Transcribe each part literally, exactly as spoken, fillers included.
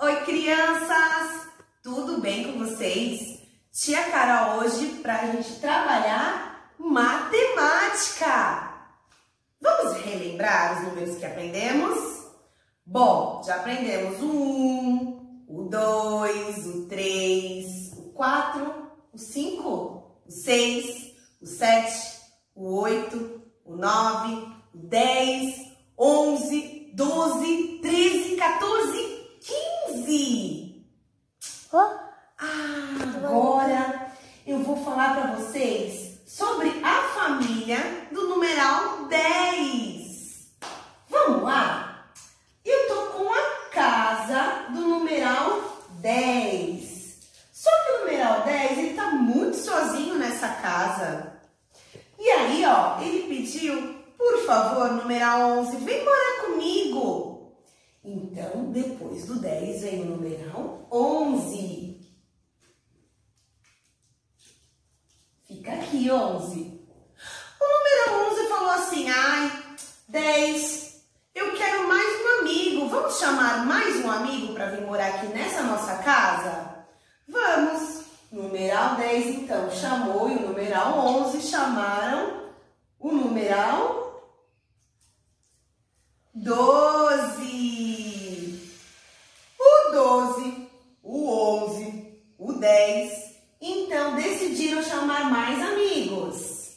Oi, crianças! Tudo bem com vocês? Tia Carol hoje para a gente trabalhar matemática. Vamos relembrar os números que aprendemos? Bom, já aprendemos o um, o dois, o três, o quatro, o cinco, o seis, o sete, o oito, o nove, o dez, onze, doze, treze, quatorze, quinze. Oh. Ah, agora eu vou falar para vocês sobre a família do numeral dez. Vamos lá? Eu tô com a casa do numeral dez. Só que o numeral dez, ele tá muito sozinho nessa casa. E aí, ó, ele pediu, por favor, numeral onze, vem morar comigo. Então, depois do dez vem o numeral onze. Fica aqui, onze. O número onze falou assim, ai, dez, eu quero mais um amigo. Vamos chamar mais um amigo para vir morar aqui nessa nossa casa? Vamos. Numeral dez, então, chamou e o numeral onze chamaram o numeral doze. O doze, o onze, o dez, então decidiram chamar mais amigos.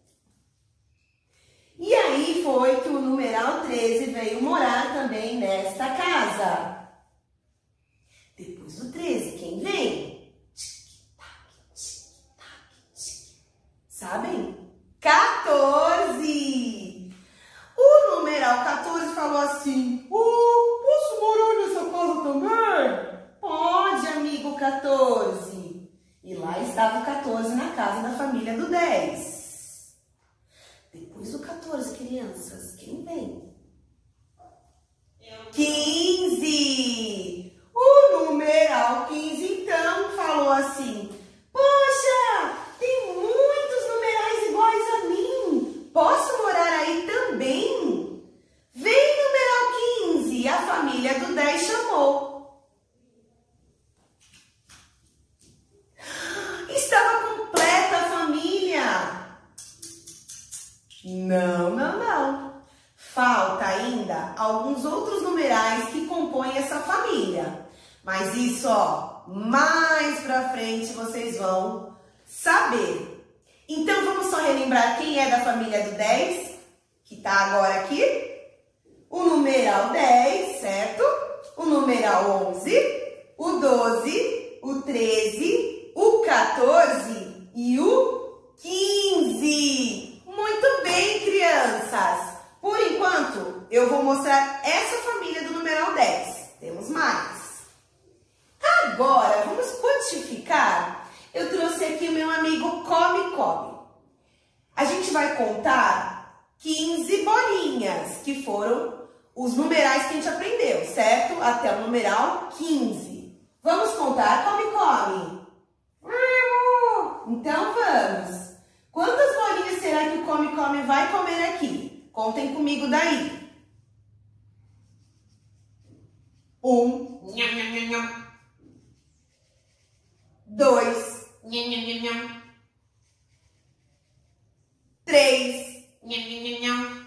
E aí foi que o numeral treze veio morar também nesta casa. Depois do treze, quem vem? Sabem? quatorze. O numeral quatorze falou assim, oh, posso morar nessa casa também? Pode, amigo quatorze. E lá estava o quatorze na casa da família do dez. Depois do quatorze, crianças, quem vem? quinze. O numeral quinze, então, falou assim, poxa, tem muitos numerais iguais a mim. Posso morar aí também? Vem, numeral quinze. A família do dez chamou. Estava completa a família. Não, não, não. Falta ainda alguns outros numerais que compõem essa família. Mas isso, ó, mais pra frente vocês vão saber. Então, vamos só relembrar quem é da família do dez, que tá agora aqui. O numeral dez, certo? O numeral onze, o doze, o treze, o quatorze e o quinze. Muito bem, crianças. Por enquanto, eu vou mostrar essa família do numeral dez. Temos mais. Agora, vamos quantificar. Eu trouxe aqui o meu amigo Come Come. A gente vai contar quinze bolinhas, que foram os numerais que a gente aprendeu, certo? Até o numeral quinze. Vamos contar Come Come? Então vamos. Quantas bolinhas será que o Come Come vai comer aqui? Contem comigo daí. Um. Nham, nham, nham, nham. Dois. Nham, nham, nham, nham. Três. Nham, nham, nham, nham.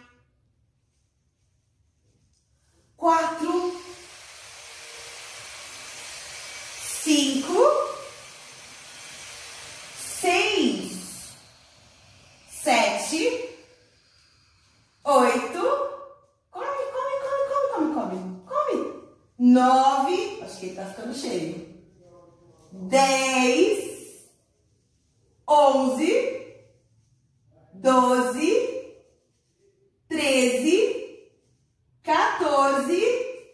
Quatro. Cinco. Seis. Sete. Oito. Come, come, come, come, come, come. Come. Nove. Acho que ele tá ficando cheio. Dez. Onze. Doze. Treze. quatorze.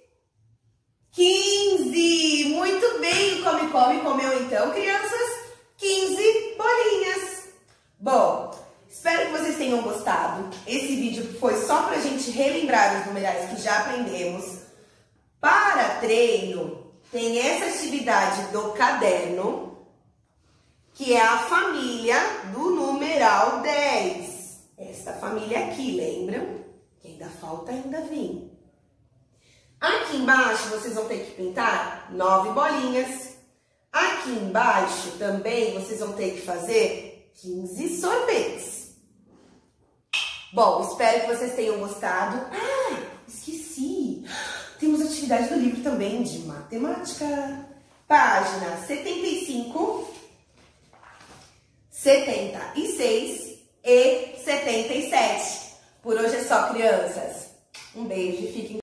quinze. Muito bem. Come, come, comeu então, crianças? quinze bolinhas. Bom, espero que vocês tenham gostado. Esse vídeo foi só pra gente relembrar os numerais que já aprendemos. Para treino, tem essa atividade do caderno, que é a família do numeral dez. Esta família aqui, lembram? Que ainda falta ainda vir. Aqui embaixo vocês vão ter que pintar nove bolinhas. Aqui embaixo também vocês vão ter que fazer quinze sorvetes. Bom, espero que vocês tenham gostado. Ah, esqueci. Temos atividade do livro também de matemática. Página setenta e cinco, setenta e seis e setenta e sete. Por hoje é só, crianças. Um beijo e fiquem